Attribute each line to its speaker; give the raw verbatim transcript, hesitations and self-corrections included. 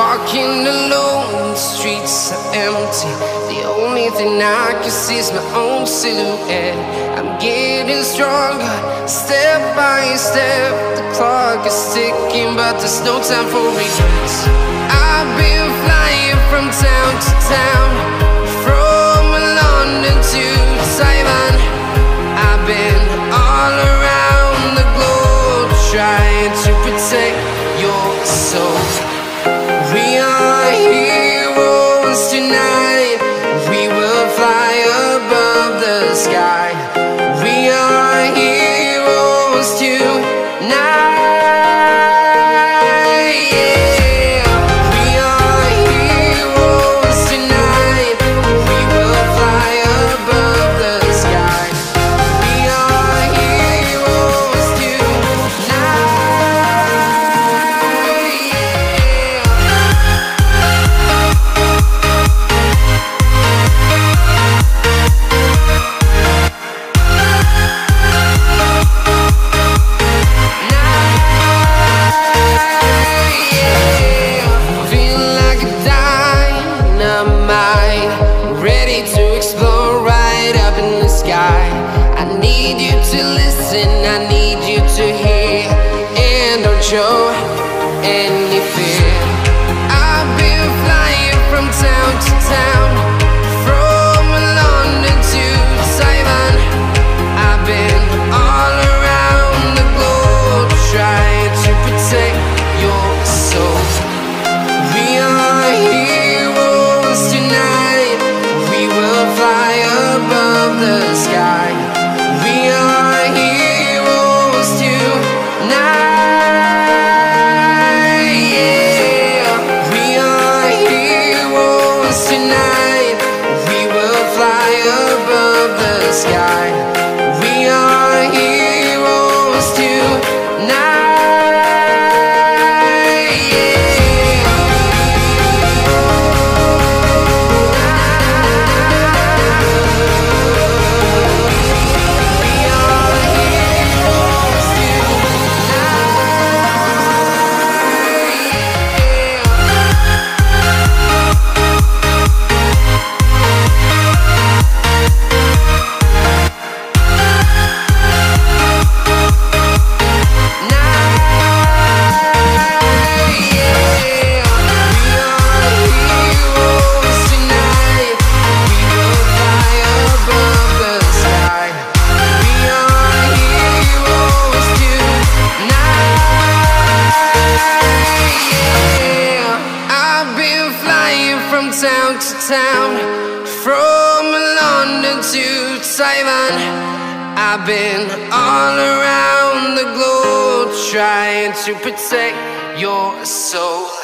Speaker 1: walking alone, the streets are empty. The only thing I can see is my own silhouette. I'm getting stronger, step by step. The clock is ticking, but there's no time for regrets. I've been flying from town to town, from London to Taiwan. I've been all around the globe, trying to protect your soul. We are heroes tonight. We will fly above the sky. We are heroes tonight. Yeah. We are heroes tonight. We will fly above the sky. We are heroes tonight. Feeling like a dynamite, ready to explode right up in the sky. I need you to listen, I need you to hear, and don't show any fear. I've been flying from town to town, from London to Taiwan. I've been all around the globe, trying to protect your soul. We are heroes tonight. We will fly above the sky. We are heroes tonight. Yeah. We are heroes tonight. We will fly above the sky. We are heroes tonight. I've been flying from town to town, from London to Taiwan. I've been all around the globe, trying to protect your soul.